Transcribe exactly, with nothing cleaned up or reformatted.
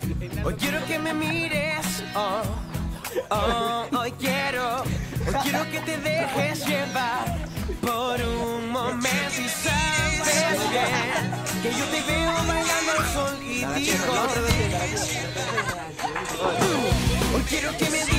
Hoy quiero que me mires, oh, oh, hoy quiero, hoy quiero que te dejes llevar por un momento y sabes bien que yo te veo bailando al sol y digo, hoy quiero que me